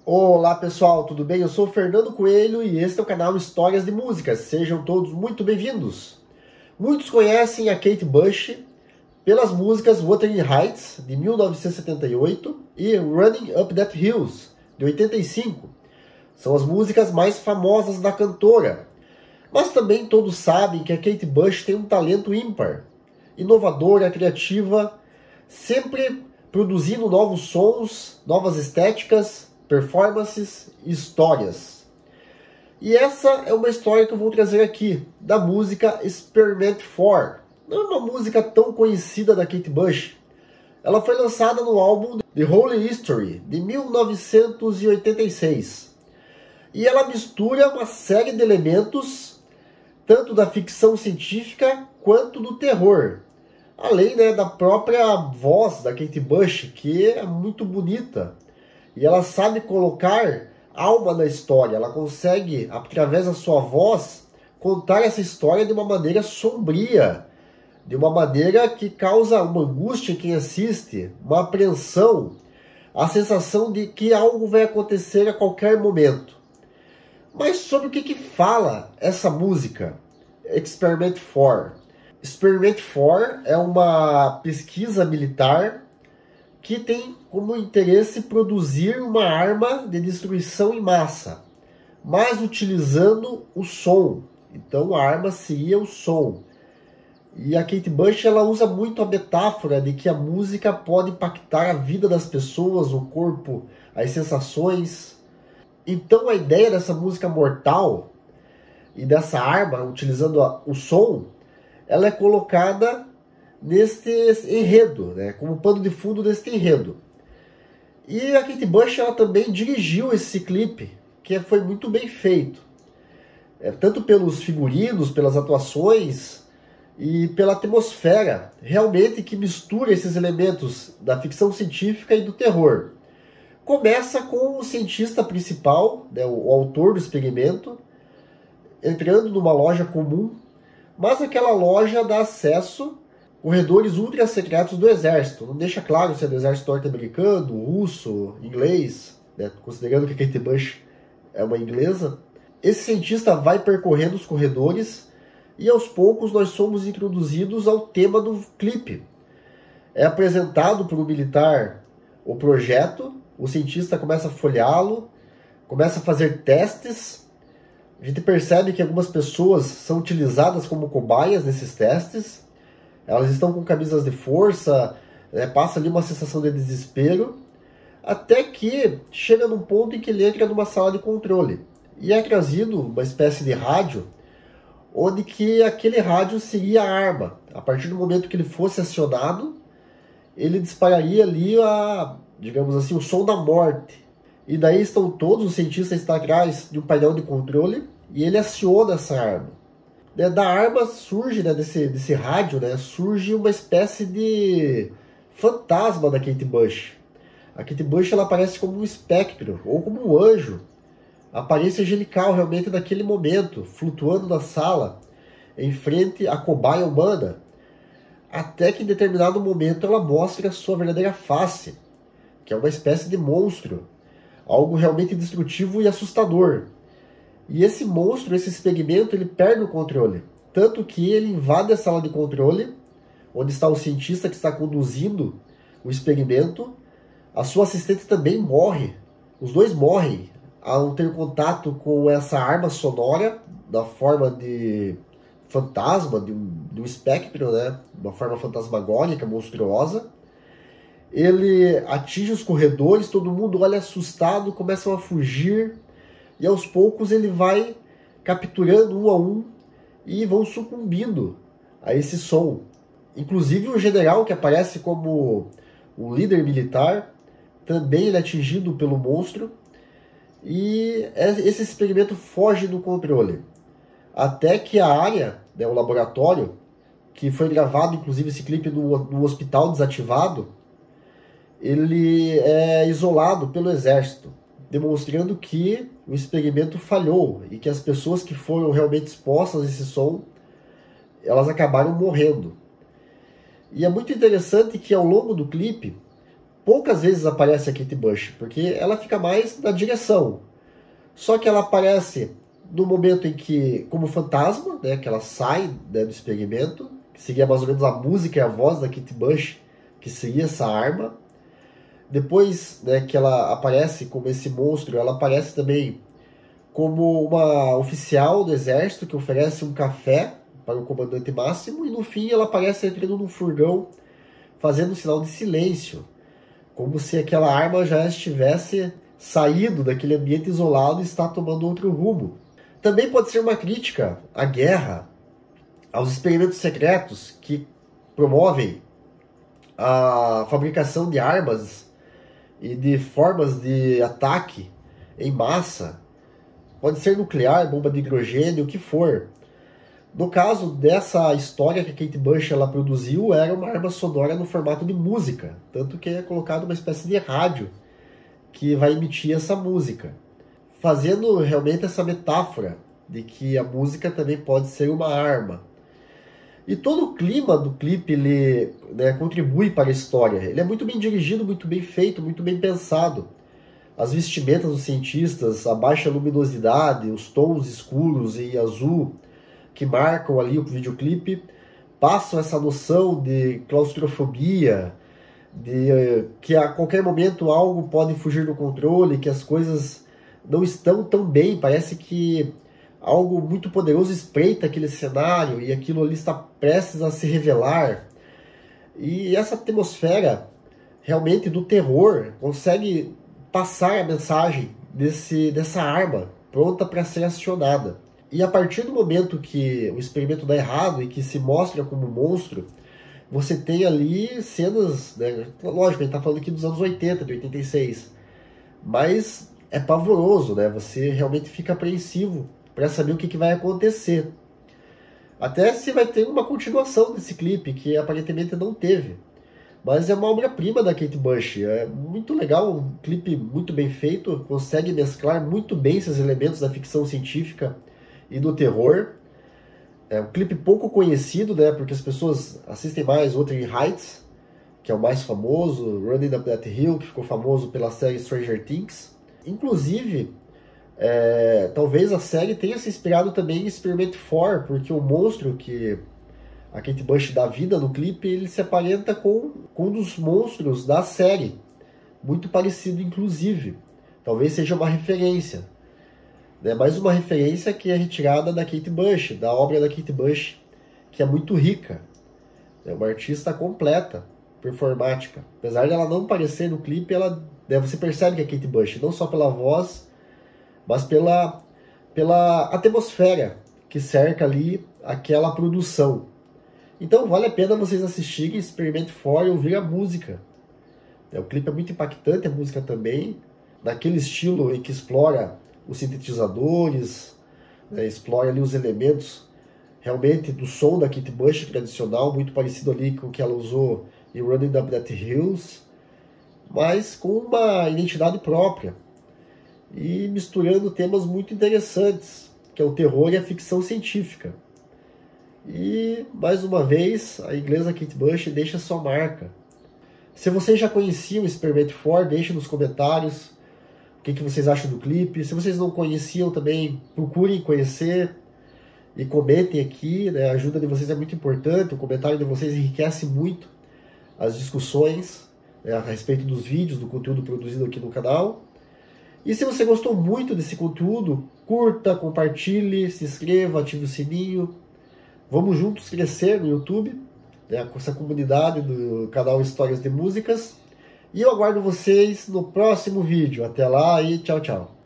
Olá pessoal, tudo bem? Eu sou o Fernando Coelho e este é o canal Histórias de Músicas. Sejam todos muito bem-vindos. Muitos conhecem a Kate Bush pelas músicas Wuthering Heights, de 1978, e Running Up That Hills, de 85. São as músicas mais famosas da cantora. Mas também todos sabem que a Kate Bush tem um talento ímpar, inovadora, criativa, sempre produzindo novos sons, novas estéticas, performances e histórias. E essa é uma história que eu vou trazer aqui, da música Experiment 4. Não é uma música tão conhecida da Kate Bush. Ela foi lançada no álbum The Holy History, de 1986. E ela mistura uma série de elementos, tanto da ficção científica quanto do terror. Além, da própria voz da Kate Bush, que é muito bonita. E ela sabe colocar alma na história. Ela consegue, através da sua voz, contar essa história de uma maneira sombria. De uma maneira que causa uma angústia em quem assiste, uma apreensão, a sensação de que algo vai acontecer a qualquer momento. Mas sobre o que fala essa música, Experiment 4? Experiment 4 é uma pesquisa militar que tem como interesse produzir uma arma de destruição em massa, mas utilizando o som. Então a arma seria o som. E a Kate Bush ela usa muito a metáfora de que a música pode impactar a vida das pessoas, o corpo, as sensações. Então a ideia dessa música mortal e dessa arma, utilizando o som, ela é colocada neste enredo, como pano de fundo deste enredo. E a Kate Bush ela também dirigiu esse clipe, que foi muito bem feito. Tanto pelos figurinos, pelas atuações e pela atmosfera, realmente que mistura esses elementos da ficção científica e do terror. Começa com o cientista principal, o autor do experimento, entrando numa loja comum, mas aquela loja dá acesso corredores ultra secretos do exército. Não deixa claro se é do exército norte-americano, russo, inglês, considerando que a Kate Bush é uma inglesa. Esse cientista vai percorrendo os corredores e aos poucos nós somos introduzidos ao tema do clipe. É apresentado por um militar o projeto, o cientista começa a folheá-lo, começa a fazer testes. A gente percebe que algumas pessoas são utilizadas como cobaias nesses testes. Elas estão com camisas de força, passa ali uma sensação de desespero, até que chega num ponto em que ele entra numa sala de controle. E é trazido uma espécie de rádio, onde que aquele rádio seria a arma. A partir do momento que ele fosse acionado, ele dispararia ali, digamos assim, o som da morte. E daí estão todos, os cientistas estão atrás de um painel de controle, e ele aciona essa arma. Da arma surge, desse rádio, surge uma espécie de fantasma da Kate Bush. A Kate Bush ela aparece como um espectro, ou como um anjo. A aparência angelical realmente naquele momento, flutuando na sala, em frente à cobaia humana. Até que em determinado momento ela mostra a sua verdadeira face, que é uma espécie de monstro. Algo realmente destrutivo e assustador. E esse monstro, esse experimento, ele perde o controle. Tanto que ele invade a sala de controle, onde está o cientista que está conduzindo o experimento. A sua assistente também morre. Os dois morrem ao ter contato com essa arma sonora, da forma de fantasma, de um espectro, uma forma fantasmagórica, monstruosa. Ele atinge os corredores, todo mundo olha assustado, começam a fugir. E aos poucos ele vai capturando um a um e vão sucumbindo a esse som. Inclusive o general que aparece como o líder militar, também ele é atingido pelo monstro. E esse experimento foge do controle. Até que a área, o laboratório, que foi gravado inclusive esse clipe no hospital desativado, ele é isolado pelo exército, demonstrando que o experimento falhou e que as pessoas que foram realmente expostas a esse som, elas acabaram morrendo. E é muito interessante que ao longo do clipe, poucas vezes aparece a Kate Bush, porque ela fica mais na direção. Só que ela aparece no momento em que, como fantasma, né, que ela sai, né, do experimento, que seria mais ou menos a música e a voz da Kate Bush, que seria essa arma. Depois, né, que ela aparece como esse monstro, ela aparece também como uma oficial do exército que oferece um café para o comandante máximo, e no fim ela aparece entrando num furgão fazendo um sinal de silêncio, como se aquela arma já estivesse saído daquele ambiente isolado e está tomando outro rumo. Também pode ser uma crítica à guerra, aos experimentos secretos que promovem a fabricação de armas e de formas de ataque em massa. Pode ser nuclear, bomba de hidrogênio, o que for. No caso dessa história que a Kate Bush ela produziu, era uma arma sonora no formato de música, tanto que é colocado uma espécie de rádio que vai emitir essa música, fazendo realmente essa metáfora de que a música também pode ser uma arma. E todo o clima do clipe ele, né, contribui para a história. Ele é muito bem dirigido, muito bem feito, muito bem pensado. As vestimentas dos cientistas, a baixa luminosidade, os tons escuros e azul que marcam ali o videoclipe, passam essa noção de claustrofobia, de que a qualquer momento algo pode fugir do controle, que as coisas não estão tão bem, parece que algo muito poderoso espreita aquele cenário e aquilo ali está prestes a se revelar. E essa atmosfera realmente do terror consegue passar a mensagem dessa arma pronta para ser acionada. E a partir do momento que o experimento dá errado e que se mostra como monstro, você tem ali cenas, né? Lógico, a gente está falando aqui dos anos 80, de 86, mas é pavoroso, né? Você realmente fica apreensivo para saber o que vai acontecer. Até se vai ter uma continuação desse clipe, que aparentemente não teve. Mas é uma obra-prima da Kate Bush, é muito legal, um clipe muito bem feito, consegue mesclar muito bem esses elementos da ficção científica e do terror. É um clipe pouco conhecido, né, porque as pessoas assistem mais Wuthering Heights, que é o mais famoso, Running Up That Hill, que ficou famoso pela série Stranger Things. Inclusive, talvez a série tenha se inspirado também em Experiment 4, porque o monstro que a Kate Bush dá vida no clipe, ele se aparenta com um dos monstros da série. Muito parecido, inclusive. Talvez seja uma referência. Né? Mais uma referência que é retirada da Kate Bush, da obra da Kate Bush, que é muito rica. É uma artista completa, performática. Apesar dela não aparecer no clipe, você percebe que é Kate Bush, não só pela voz, mas pela atmosfera que cerca ali aquela produção. Então vale a pena vocês assistirem Experiment 4 e ouvir a música. O clipe é muito impactante, a música também, naquele estilo em que explora os sintetizadores, né, explora ali os elementos realmente do som da Kate Bush tradicional, muito parecido ali com o que ela usou em Running Up That Hills, mas com uma identidade própria e misturando temas muito interessantes, que é o terror e a ficção científica. E, mais uma vez, a inglesa Kate Bush deixa sua marca. Se vocês já conheciam o Experiment 4, deixem nos comentários o que vocês acham do clipe. Se vocês não conheciam também, procurem conhecer e comentem aqui, né? A ajuda de vocês é muito importante, o comentário de vocês enriquece muito as discussões, né, a respeito dos vídeos, do conteúdo produzido aqui no canal. E se você gostou muito desse conteúdo, curta, compartilhe, se inscreva, ative o sininho. Vamos juntos crescer no YouTube, né, com essa comunidade do canal Histórias de Músicas. E eu aguardo vocês no próximo vídeo. Até lá e tchau, tchau.